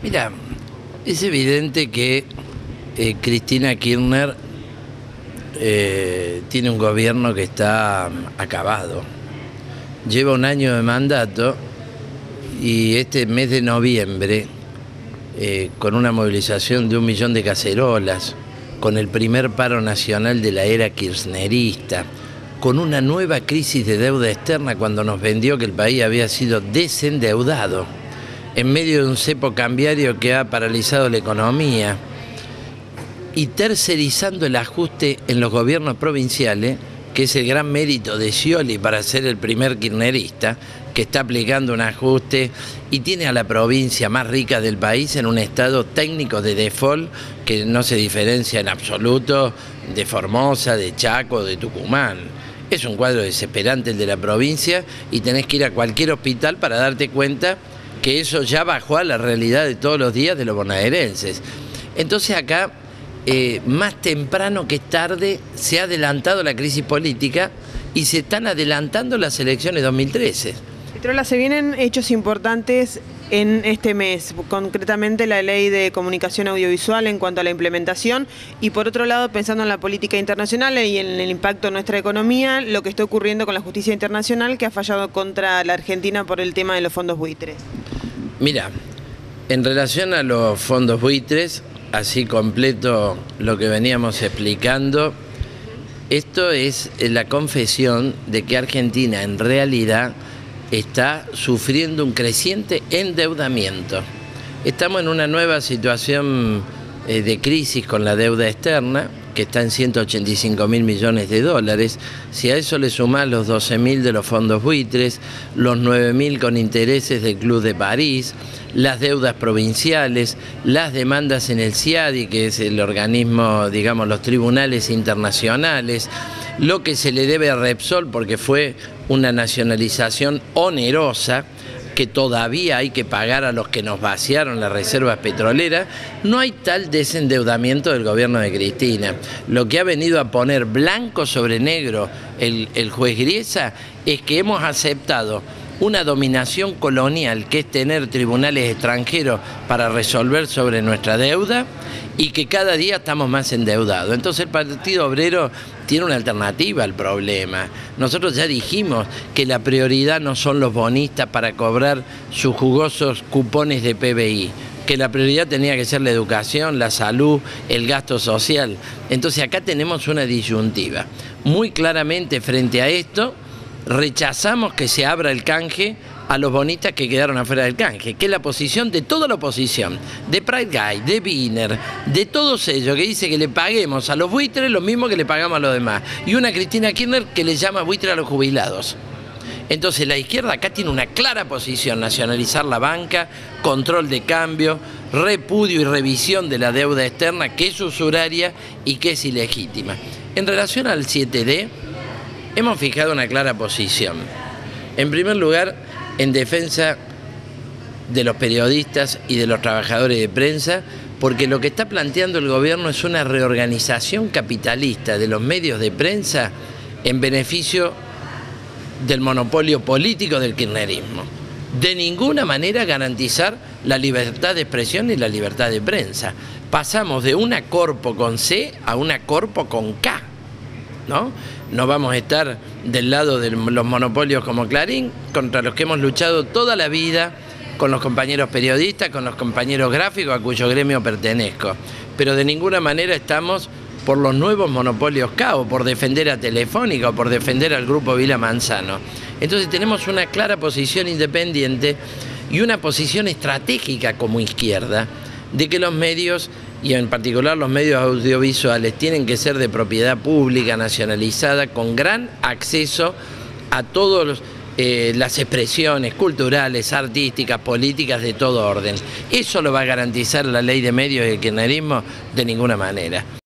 Mira, es evidente que Cristina Kirchner tiene un gobierno que está acabado. Lleva un año de mandato y este mes de noviembre, con una movilización de 1 millón de cacerolas, con el primer paro nacional de la era kirchnerista, con una nueva crisis de deuda externa cuando nos vendió que el país había sido desendeudado, en medio de un cepo cambiario que ha paralizado la economía, y tercerizando el ajuste en los gobiernos provinciales, que es el gran mérito de Scioli para ser el primer kirchnerista, que está aplicando un ajuste y tiene a la provincia más rica del país en un estado técnico de default que no se diferencia en absoluto de Formosa, de Chaco, de Tucumán. Es un cuadro desesperante el de la provincia y tenés que ir a cualquier hospital para darte cuenta que eso ya bajó a la realidad de todos los días de los bonaerenses. Entonces acá, más temprano que tarde, se ha adelantado la crisis política y se están adelantando las elecciones 2013. Petrola, se vienen hechos importantes en este mes, concretamente la ley de comunicación audiovisual en cuanto a la implementación y por otro lado, pensando en la política internacional y en el impacto en nuestra economía, lo que está ocurriendo con la justicia internacional que ha fallado contra la Argentina por el tema de los fondos buitres. Mira, en relación a los fondos buitres, así completo lo que veníamos explicando, esto es la confesión de que Argentina en realidad está sufriendo un creciente endeudamiento. Estamos en una nueva situación de crisis con la deuda externa, que está en 185.000 millones de dólares. Si a eso le sumás los 12.000 de los fondos buitres, los 9.000 con intereses del Club de París, las deudas provinciales, las demandas en el CIADI, que es el organismo, digamos, los tribunales internacionales, lo que se le debe a Repsol porque fue una nacionalización onerosa, que todavía hay que pagar a los que nos vaciaron las reservas petroleras, no hay tal desendeudamiento del gobierno de Cristina. Lo que ha venido a poner blanco sobre negro el juez Griesa es que hemos aceptado una dominación colonial, que es tener tribunales extranjeros para resolver sobre nuestra deuda, y que cada día estamos más endeudados. Entonces el Partido Obrero tiene una alternativa al problema. Nosotros ya dijimos que la prioridad no son los bonistas para cobrar sus jugosos cupones de PBI, que la prioridad tenía que ser la educación, la salud, el gasto social. Entonces acá tenemos una disyuntiva. Muy claramente frente a esto, rechazamos que se abra el canje a los bonistas que quedaron afuera del canje, que es la posición de toda la oposición, de Pride Guy, de Wiener, de todos ellos, que dice que le paguemos a los buitres lo mismo que le pagamos a los demás, y una Cristina Kirchner que le llama buitre a los jubilados. Entonces la izquierda acá tiene una clara posición: nacionalizar la banca, control de cambio, repudio y revisión de la deuda externa, que es usuraria y que es ilegítima. En relación al 7D, hemos fijado una clara posición. En primer lugar, en defensa de los periodistas y de los trabajadores de prensa, porque lo que está planteando el gobierno es una reorganización capitalista de los medios de prensa en beneficio del monopolio político del kirchnerismo. De ninguna manera garantizar la libertad de expresión y la libertad de prensa. Pasamos de una corpo con C a una corpo con K, ¿no? No vamos a estar del lado de los monopolios como Clarín, contra los que hemos luchado toda la vida, con los compañeros periodistas, con los compañeros gráficos a cuyo gremio pertenezco. Pero de ninguna manera estamos por los nuevos monopolios K, o por defender a Telefónica, o por defender al Grupo Vila Manzano. Entonces tenemos una clara posición independiente y una posición estratégica como izquierda, de que los medios, y en particular los medios audiovisuales, tienen que ser de propiedad pública, nacionalizada, con gran acceso a todas las expresiones culturales, artísticas, políticas de todo orden. ¿Eso lo va a garantizar la ley de medios y el kirchnerismo? De ninguna manera.